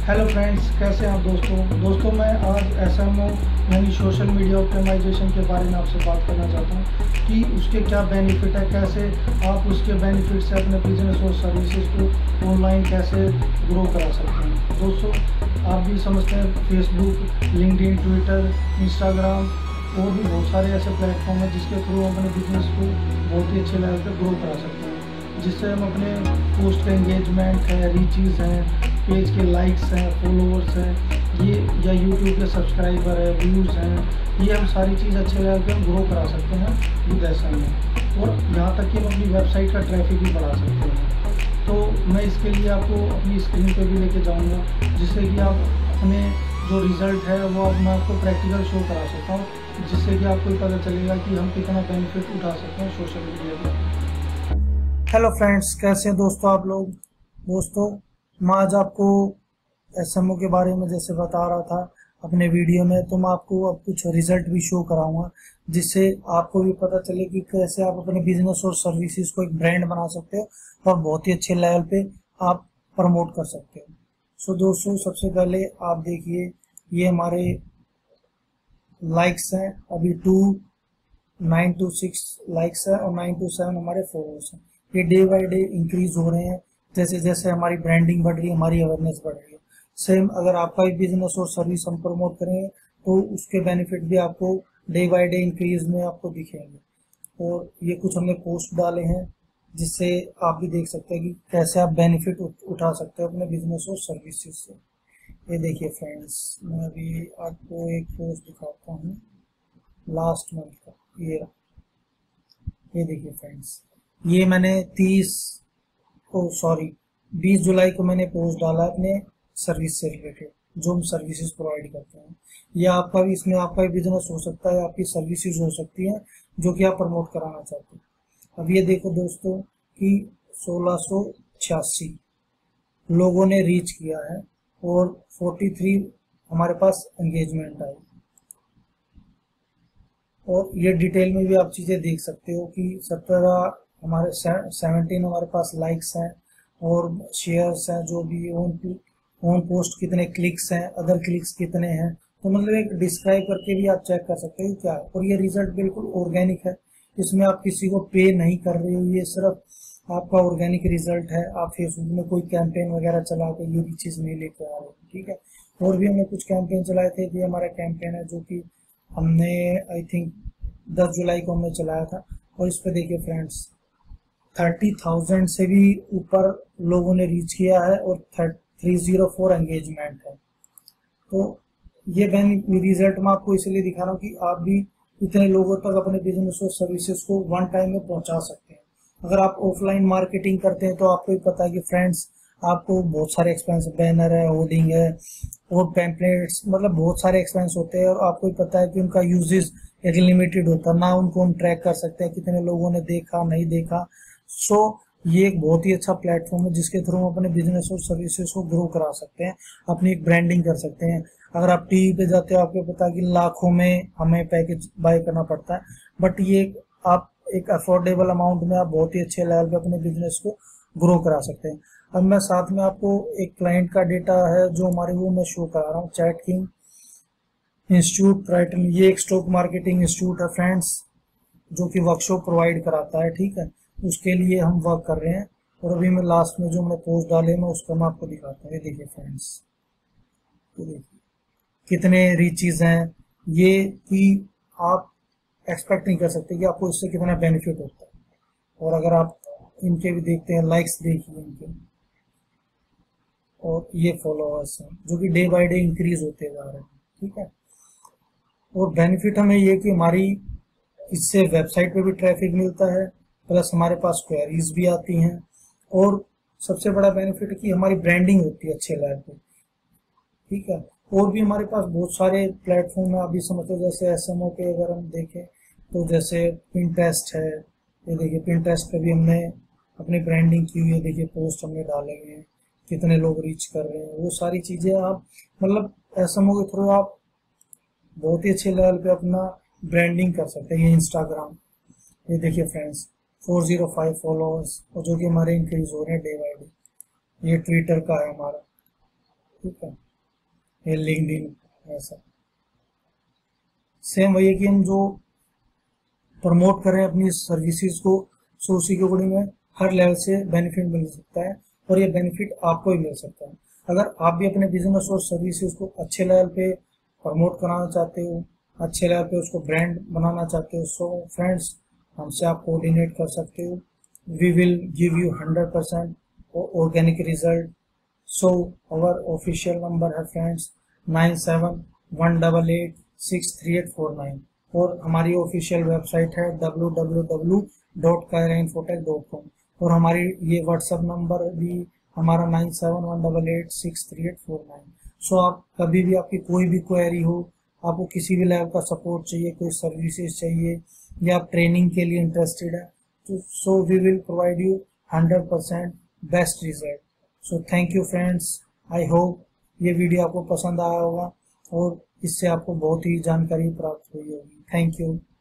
Hello friends, कैसे हैं आप दोस्तों मैं आज एसएमओ यानी सोशल मीडिया ऑप्टिमाइजेशन के बारे में आपसे बात करना चाहता हूं कि उसके क्या बेनिफिट है, कैसे आप उसके बेनिफिट से अपने बिजनेस और सर्विसेज को ऑनलाइन कैसे ग्रो करा सकते हैं। दोस्तों, आप भी समझते हैं फेसबुक, लिंक्डइन, ट्विटर, इंस्टाग्राम और भी बहुत सारे ऐसे प्लेटफॉर्म हैं जिसके थ्रू हम अपने बिजनेस को बहुत ही अच्छे लेवल पर ग्रो करा सकते हैं, जिससे हम अपने पोस्ट का एंगेजमेंट है, रीचेज़ हैं, पेज के लाइक्स हैं, फॉलोअर्स हैं, ये या यूट्यूब के सब्सक्राइबर है, व्यूज़ हैं, ये हम सारी चीज़ अच्छे लेवल पे हम ग्रो करा सकते हैं विद एसएमओ। और यहाँ तक कि हम अपनी वेबसाइट का ट्रैफिक भी बढ़ा सकते हैं। तो मैं इसके लिए आपको अपनी स्क्रीन पे भी लेके जाऊँगा, जिससे कि आप अपने जो रिज़ल्ट है वो मैं आपको प्रैक्टिकल शो करा सकता हूँ, जिससे कि आपको पता चलेगा कि हम कितना बेनिफिट उठा सकते हैं सोशल मीडिया पर। हेलो फ्रेंड्स, कैसे हैं दोस्तों आप लोग। दोस्तों, मैं आज आपको एसएमओ के बारे में जैसे बता रहा था अपने वीडियो में, तो मैं आपको अब कुछ रिजल्ट भी शो कराऊंगा, जिससे आपको भी पता चले कि कैसे आप अपने बिजनेस और सर्विसेज को एक ब्रांड बना सकते हो और बहुत ही अच्छे लेवल पे आप प्रमोट कर सकते हो। सो दोस्तों, सबसे पहले आप देखिए, ये हमारे लाइक्स हैं, अभी 926 लाइक्स है और 927 हमारे फॉलोअर्स हैं। ये डे बाय डे इंक्रीज हो रहे हैं जैसे जैसे हमारी ब्रांडिंग बढ़ रही है, हमारी अवेयरनेस बढ़ रही है। सेम अगर आपका भी बिजनेस और सर्विस हम प्रमोट करेंगे तो उसके बेनिफिट भी आपको डे बाय डे इंक्रीज में आपको दिखेंगे। और ये कुछ हमने पोस्ट डाले हैं जिससे आप भी देख सकते हैं कि कैसे आप बेनिफिट उठा सकते हो अपने बिजनेस और सर्विसेज से। ये देखिए फ्रेंड्स, मैं अभी आपको एक पोस्ट दिखाता हूँ लास्ट मंथ का। ये देखिए फ्रेंड्स, ये मैंने 20 जुलाई को मैंने पोस्ट डाला अपने सर्विस से रिलेटेड, जो हम सर्विसेज प्रोवाइड करते हैं। या आपका भी इसमें आपका भी बिजनेस हो सकता है, आपकी सर्विसेज हो सकती हैं जो कि आप प्रमोट कराना चाहते हैं। अब ये देखो दोस्तों कि 1686 लोगों ने रीच किया है और 43 हमारे पास एंगेजमेंट आई। और ये डिटेल में भी आप चीज़ें देख सकते हो कि 17 हमारे पास लाइक्स हैं और शेयर्स हैं, जो भी ऑन पोस्ट कितने क्लिक्स हैं, अदर क्लिक्स कितने हैं। तो मतलब एक डिस्क्राइब करके भी आप चेक कर सकते हो क्या है। और ये रिजल्ट बिल्कुल ऑर्गेनिक है, इसमें आप किसी को पे नहीं कर रहे हो, ये सिर्फ आपका ऑर्गेनिक रिजल्ट है। आप फेसबुक में कोई कैंपेन वगैरह चला के ये भी चीज़ नहीं लेके आ रहे हो, ठीक है। और भी हमने कुछ कैंपेन चलाए थे, ये हमारा कैंपेन है जो कि हमने आई थिंक 10 जुलाई को हमने चलाया था। और इस पर देखिए फ्रेंड्स, 30,000 से भी ऊपर लोगों ने रीच किया है और 304 एंगेजमेंट है। तो ये रिजल्ट मैं आपको इसलिए दिखा रहा हूँ कि आप भी इतने लोगों तक अपने बिजनेस और सर्विसेज को वन टाइम में पहुंचा सकते हैं। अगर आप ऑफलाइन मार्केटिंग करते हैं तो आपको पता है कि फ्रेंड्स, आपको बहुत सारे एक्सपेंस, बैनर है, होर्डिंग है और पैम्पलेट्स, मतलब बहुत सारे एक्सपेंस होते हैं। और आपको पता है कि उनका यूजेस एक लिमिटेड होता है, ना उनको हम ट्रैक कर सकते हैं कितने लोगों ने देखा नहीं देखा। सो ये एक बहुत ही अच्छा प्लेटफॉर्म है जिसके थ्रू हम अपने बिजनेस और सर्विसेज को ग्रो करा सकते हैं, अपनी एक ब्रांडिंग कर सकते हैं। अगर आप टीवी पे जाते हो, आपको पता है कि लाखों में हमें पैकेज बाय करना पड़ता है, बट ये आप एक अफोर्डेबल अमाउंट में आप बहुत ही अच्छे लेवल पे अपने बिजनेस को ग्रो करा सकते हैं। अब मैं साथ में आपको एक क्लाइंट का डेटा है जो हमारे, वो मैं शो करा रहा हूँ, चैट किंग इंस्टीट्यूट ब्राइटन। ये एक स्टॉक मार्केटिंग इंस्टीट्यूट है फ्रेंड्स, जो कि वर्कशॉप प्रोवाइड कराता है, ठीक है। उसके लिए हम वर्क कर रहे हैं। और अभी मैं लास्ट में जो मैंने पोस्ट डाले मैं उसका मैं आपको दिखाता हूँ। ये देखिए फ्रेंड्स, ये देखिए कितने रीचेज हैं, ये कि आप एक्सपेक्ट नहीं कर सकते कि आपको इससे कितना बेनिफिट होता है। और अगर आप इनके भी देखते हैं, लाइक्स देखिए इनके, और ये फॉलोअर्स हैं जो कि डे बाय डे इंक्रीज होते जा रहे हैं, ठीक है। और बेनिफिट हमें ये कि हमारी इससे वेबसाइट पे भी ट्रैफिक मिलता है, प्लस हमारे पास क्वेरीज भी आती हैं। और सबसे बड़ा बेनिफिट है कि हमारी ब्रांडिंग होती है अच्छे लेवल पे, ठीक है। और भी हमारे पास बहुत सारे प्लेटफॉर्म है, अभी समझो जैसे एसएमओ पे अगर हम देखें तो जैसे पिंटरेस्ट है। ये देखिए पिंटरेस्ट पे भी हमने अपनी ब्रांडिंग की हुई है, देखिए पोस्ट हमने डाले हुए हैं, कितने लोग रीच कर रहे हैं, वो सारी चीज़ें आप मतलब एसएमओ के थ्रू आप बहुत ही अच्छे लेवल पे अपना ब्रांडिंग कर सकते हैं। ये इंस्टाग्राम, ये देखिए फ्रेंड्स, 405 फॉलोअर्स, और जो कि हमारे इंक्रीज हो रहे हैं डे बाय डे। ये ट्विटर का है हमारा, ठीक है, ये लिंक्डइन ऐसा। सेम वही है कि हम जो प्रमोट कर रहे हैं अपनी सर्विसेज को, सो उसी के अकॉर्डिंग में हर लेवल से बेनिफिट मिल सकता है, और ये बेनिफिट आपको ही मिल सकता है। अगर आप भी अपने बिजनेस और सर्विसेज को अच्छे लेवल पे प्रमोट कराना चाहते हो, अच्छे लेवल पे उसको ब्रांड बनाना चाहते हो, सो फ्रेंड्स हमसे आप कोऑर्डिनेट कर सकते हो। We will give you 100% organic result. So our official number है फ्रेंड्स 9718863849, और हमारी ऑफिशियल वेबसाइट है www.kairainfotech.com, और हमारी ये व्हाट्सएप नंबर भी हमारा 9718863849। सो आप कभी भी आपकी कोई भी क्वेरी हो, आपको किसी भी लेवल का सपोर्ट चाहिए, कोई सर्विसेज चाहिए, या आप ट्रेनिंग के लिए इंटरेस्टेड है, तो so we will provide you 100% best result. So thank you friends, I hope ये वीडियो आपको पसंद आया होगा और इससे आपको बहुत ही जानकारी प्राप्त हुई होगी। Thank you.